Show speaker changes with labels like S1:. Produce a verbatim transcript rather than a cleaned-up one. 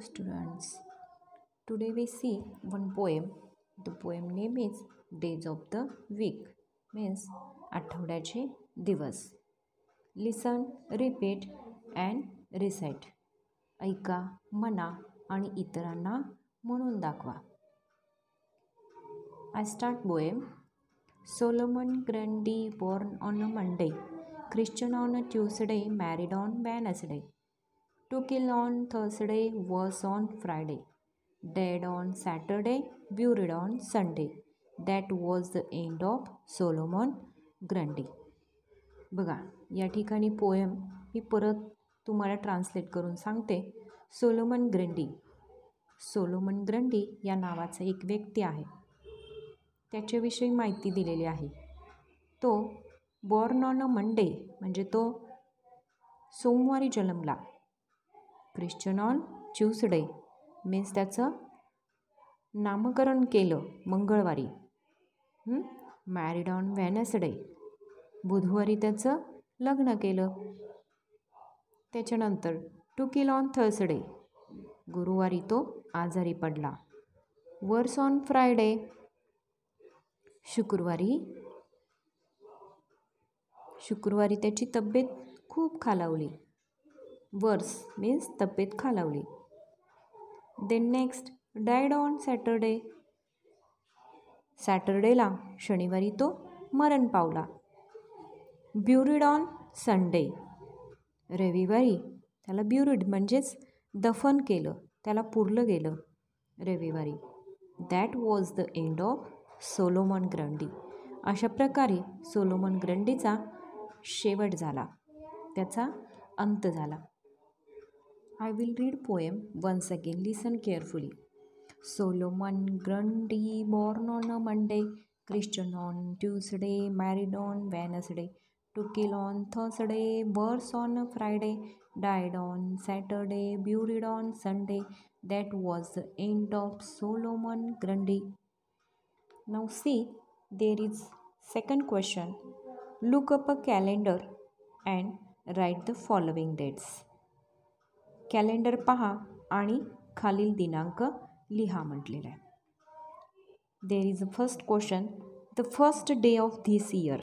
S1: students, today we see one poem. The poem name is Days of the Week, means आठवड्याचे दिवस. Listen, repeat and recite. ऐका, म्हणा आणि इतरांना म्हणून दाखवा. I start poem. Solomon Grundy, born on a Monday, Christian on a Tuesday, married on Wednesday, to kill on Thursday, was on Friday, dead on Saturday, buried on Sunday. That was the end of Solomon Grundy. बघा, या ठिकाणी poem मी परत तुम्हाला translate करून सांगते. Solomon Grundy Solomon Grundy या नावाचा एक व्यक्ती आहे. त्याच्याविषयी माहिती दिलेली आहे. तो बॉर्न ऑन अ मंडे म्हणजे तो सोमवारी जन्मला. ख्रिश्चन ऑन ट्यूसडे मीन्स त्याचं नामकरण केलं मंगळवारी. मॅरिड ऑन वेनसडे बुधवारी त्याचं लग्न केलं. त्याच्यानंतर टू किल ऑन थर्सडे गुरुवारी तो आजारी पडला. वर्स ऑन फ्रायडे शुक्रवारी शुक्रवारी त्याची तब्येत खूप खालावली. वर्स मीन्स तब्येत खालावली. Then next died on Saturday सॅटरडेला शनिवारी तो मरण पावला. ब्युरिड ऑन संडे रविवारी त्याला ब्युरिड म्हणजेच दफन केलं, त्याला पुरलं गेलं रविवारी. That was the end of Solomon Grundy. अशा प्रकारे सोलोमन ग्रंडीचा शेवट झाला, त्याचा अंत झाला. I will read poem once again. Listen carefully. Solomon Grundy, born on a Monday, christen on Tuesday, married on Wednesday, took ill on Thursday, worse on a Friday, died on Saturday, buried on Sunday. That was the end of Solomon Grundy. Now see, there is second question. Look up a calendar and write the following dates. Calendar पहा आणि खालील दिनांक लिहा म्हटलेला आहे. There is a first question. The first day of this year.